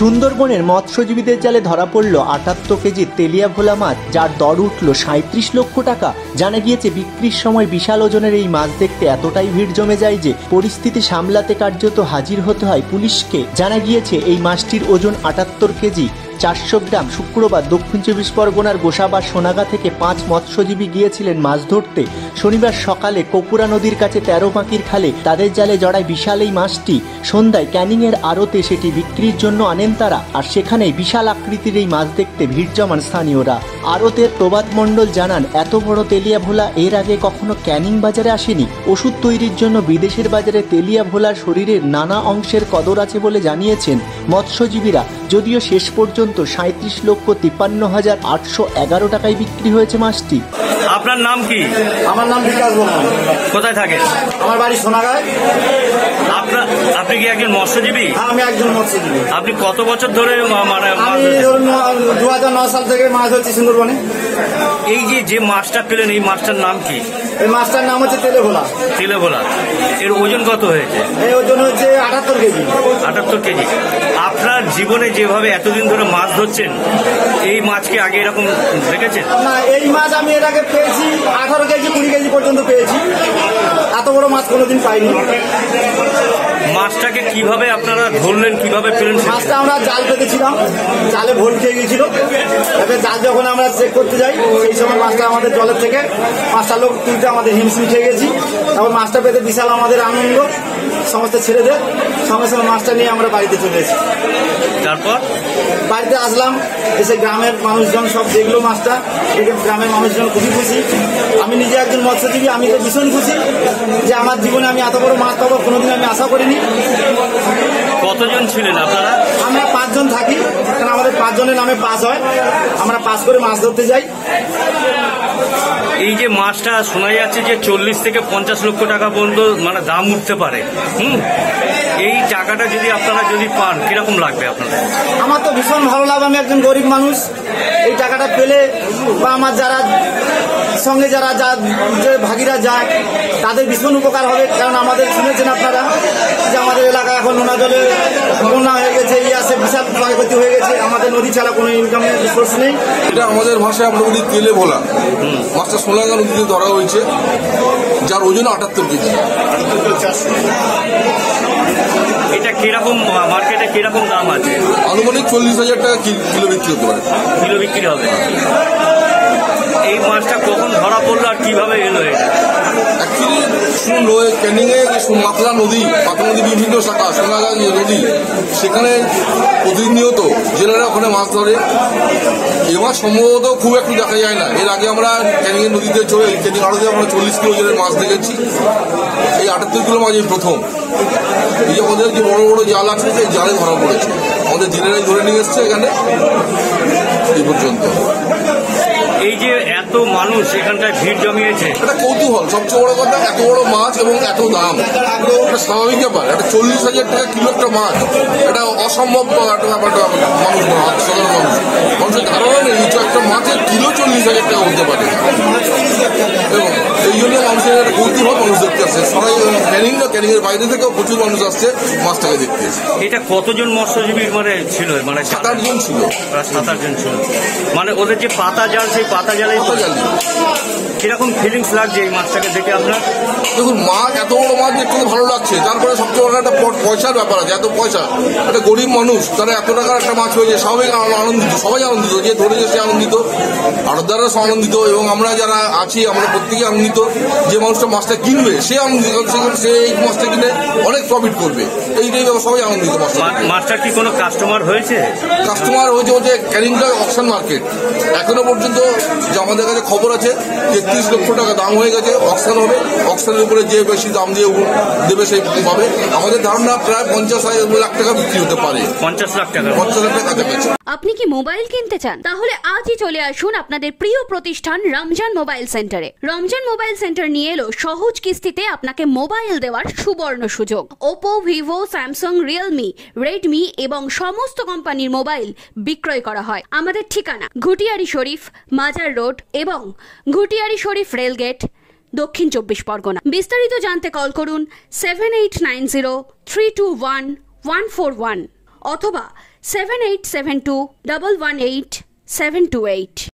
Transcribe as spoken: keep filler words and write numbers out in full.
সুন্দরবনের মৎস্যজীবীদের জালে ধরা পড়ল আটাত্তর কেজি তেলিয়া ভোলা মাছ, যার দর উঠল সাঁত্রিশ লক্ষ টাকা। জানা গিয়েছে বিক্রির সময় বিশাল ওজনের এই মাছ দেখতে এতটাই ভিড় জমে যায় যে পরিস্থিতি সামলাতে কার্যত হাজির হতে হয় পুলিশকে। জানা গিয়েছে এই মাছটির ওজন আটাত্তর কেজি চারশো গ্রাম। শুক্রবার দক্ষিণ চব্বিশ পরগনার গোসাবার সোনাগা থেকে পাঁচ মৎস্যজীবী গিয়েছিলেন মাছ ধরতে। শনিবার সকালে কপুরা নদীর কাছে তেরো পাঁকির খালে তাদের জালে জড়ায় বিশাল এই মাছটি। সন্ধ্যায় ক্যানিংয়ের আড়তে সেটি বিক্রির জন্য আনেন তারা, আর সেখানেই বিশাল আকৃতির এই মাছ দেখতে ভিড় জমান স্থানীয়রা। আড়তের প্রবাদ মণ্ডল জানান, এত বড় তেলিয়া ভোলা এর আগে কখনো ক্যানিং বাজারে আসেনি। ওষুধ তৈরির জন্য বিদেশের বাজারে তেলিয়া ভোলার শরীরের নানা অংশের কদর আছে বলে জানিয়েছেন মৎস্যজীবীরা। যদিও শেষ পর্যন্ত সাঁত্রিশ লক্ষ তিপ্পান্ন হাজার আটশো এগারো টাকায় বিক্রি হয়েছে মাছটি। আপনার নাম কি? আমার নাম বিকাশ বর্মন। কোথায় থাকেন? আমার বাড়ি সোনাগাঁয়। আপনার আপনি কি একজন মৎস্যজীবী? আমি একজন মৎস্যজীবী। আপনি কত বছর ধরে মানে আমি দু হাজার নয় সাল থেকে মাছ ধরছি সুন্দরবনে। এই যে যে মাছটা পেলেন, এই মাছটার নাম কি? এই মাছটার নাম হচ্ছে তেলে ভোলা। তেলে ভোলা। এর ওজন কত হয়েছে? এই ওজন হচ্ছে আটাত্তর কেজি। আটাত্তর কেজি। আপনার জীবনে যেভাবে এতদিন ধরে মাছ ধরছেন, এই মাছকে আগে এরকম দেখেছেন? না, এই মাছ আমি এর আগে পেয়েছি আঠারো কেজি কুড়ি কেজি পর্যন্ত পেয়েছি। এত বড় মাছ কোনোদিন পাইনি। মাছটাকে কিভাবে আপনারা ধরলেন, কিভাবে পেলেন? মাছটা আমরা জাল পেতেছিলাম, জালে ভোল খেয়ে গিয়েছিল। এবার জাল যখন আমরা চেক করতে যাই, সেই সময় মাছটা আমাদের জলের থেকে পাঁচটা লোক তুলতে আমাদের হিমশিম খেয়ে গেছি। তারপর মাছটা পেতে বিশাল আমাদের আনন্দ, সমস্ত ছেড়ে দেয়। সঙ্গে সঙ্গে মাছটা নিয়ে আমরা বাড়িতে চলে এসেছি। তারপর বাড়িতে আসলাম, এসে গ্রামের মানুষজন সব দেখলো মাছটা, দেখে গ্রামের মানুষজন খুবই খুশি। আমি নিজে একজন মৎস্যজীবী, আমি তো ভীষণ খুশি যে আমার জীবনে আমি এত বড় মাছ পাবো কোনোদিন আমি আশা করিনি। কতজন ছিলেন আপনারা? আমরা পাঁচজন থাকি, কারণ আমাদের পাঁচজনের নামে পাস হয়। আমরা পাস করে মাছ ধরতে যাই। এই যে মাছটা শোনা যাচ্ছে যে চল্লিশ থেকে পঞ্চাশ লক্ষ টাকা পর্যন্ত মানে দাম উঠতে পারে। হুম, এই টাকাটা যদি আপনারা যদি পান, কিরকম লাগবে আপনাদের? আমার তো ভীষণ ভালো লাগবে। আমি একজন গরিব মানুষ, এই টাকাটা পেলে বা আমার যারা সঙ্গে যারা যা যে ভাগিরা যায় তাদের ভীষণ উপকার হবে। কারণ আমাদের শুনেছেন আপনারা যে আমাদের এলাকা এখন নোনা জলে বন্যা হয়ে গেছে, এই আসে বিশাল ক্ষয়ক্ষতি হয়ে গেছে। আমাদের নদী ছাড়া কোনো ইনকামের সোর্স নেই। এটা আমাদের ভাষায় আমরা বলি তেলে ভোলা। মাছটা সোনাগা নদীতে ধরা হয়েছে, যার ওজন আটাত্তর কেজি। এটা কিরকম মার্কেটে কিরকম দাম আছে? আনুমানিক চল্লিশ হাজার টাকা কিলো বিক্রি হতে পারে। কিলো বিক্রি হবে। এই মাছটা কখন ধরা পড়লো আর কিভাবে এলো এটা? অ্যাকচুয়ালি শুনুন, ক্যানিংয়ে মাতলা নদী, পাতলা নদী বিভিন্ন শাখা, সোনাগা নদী, সেখানে প্রতিনিয়ত জেলেরা ওখানে মাছ ধরে। এ মাছ সম্ভবত খুব একটু দেখা যায় না। এর আগে আমরা ক্যানিংয়ের নদীতে চলে ক্যানিং আড়তে আমরা চল্লিশ কিলো জেলের মাছ দেখেছি। এই আটাত্তর কিলো মাছ এই প্রথম। এই যে আমাদের যে বড় বড় জাল আছে, সেই জালে ধরা পড়েছে। আমাদের জেলেরাই ধরে নিয়ে এসছে এখানে এই পর্যন্ত। এই যে এত মানুষ এখানটায় ভিড় জমিয়েছে, এটা কৌতূহল। সবচেয়ে বড় কথা, এত বড় মাছ এবং এত দাম, এটা স্বাভাবিক ব্যাপার। এটা চল্লিশ হাজার টাকা কিলো একটা মাছ, এটা অসম্ভব একটা ব্যাপারটা মানুষ সাধারণ মানুষ মানুষের ধারণা নেই যে একটা মাছের কিলো চল্লিশ হাজার টাকা হতে পারে। এবং এই জন্য মানুষের একটা কৌতূহল, মানুষ দেখতে আসছে। সবাই ক্যানিং না, ক্যানিং এর বাইরে থেকেও প্রচুর মানুষ আসছে মাছটাকে দেখতে। এটা কতজন মৎস্যজীবী মানে ছিল? মানে সাত আট জন ছিল। সাত আট জন ছিল। মানে ওদের যে পাতা জাল, সেই পাতা জালে কিরকম ফিলিংস লাগছে এই মাছটাকে দেখে আপনার? দেখুন, মাছ এত বড় মাছ দেখতে ভালো লাগছে। তারপরে সবচেয়ে বড় একটা পয়সার ব্যাপার আছে। এত পয়সা, একটা গরিব মানুষ, তারা এত টাকার একটা মাছ হয়েছে, সবাই আনন্দিত, সবাই আনন্দিত। যে ধরেছে সে আনন্দিত, আড়তদাররা আনন্দিত, এবং আমরা যারা আছি আমরা প্রত্যেকে আনন্দিত। যে মানুষটা মাছটা কিনবে সে আনন্দিত, সে এই মাছটা কিনে অনেক প্রফিট করবে। এইটাই সবাই আনন্দিত। মাছটার কি কোনো কাস্টমার হয়েছে? কাস্টমার হয়েছে বলতে ক্যানিংটা অকশন মার্কেট। এখনো পর্যন্ত যে আমাদের কাছে খবর আছে, তেত্রিশ লক্ষ টাকা দাম হয়ে গেছে। অকশন হবে, অকশনের উপরে যে বেশি দাম দিয়ে দেবে সেই পাবে। আমাদের ধারণা প্রায় পঞ্চাশ লাখ টাকা বিক্রি হতে পারে। পঞ্চাশ লাখ টাকা পঞ্চাশ লাখ টাকা কাছাকাছি। আপনি কি মোবাইল কিনতে চান? তাহলে আজই চলে আসুন আপনাদের প্রিয় প্রতিষ্ঠান রমজান মোবাইল সেন্টারে। রমজান মোবাইল সেন্টার নিয়ে এলো সহজ কিস্তিতে আপনাকে মোবাইল দেওয়ার সুবর্ণ সুযোগ। Oppo, Vivo, Samsung, Realme, Redmi এবং সমস্ত কোম্পানির মোবাইল বিক্রয় করা হয়। আমাদের ঠিকানা ঘুটিয়ারি শরীফ, মাজার রোড এবং ঘুটিয়ারি শরীফ রেলগেট, দক্ষিণ চব্বিশ পরগনা। বিস্তারিত জানতে কল করুন seven eight nine zero three two one one four one অথবা seven eight seven two double one eight seven two eight.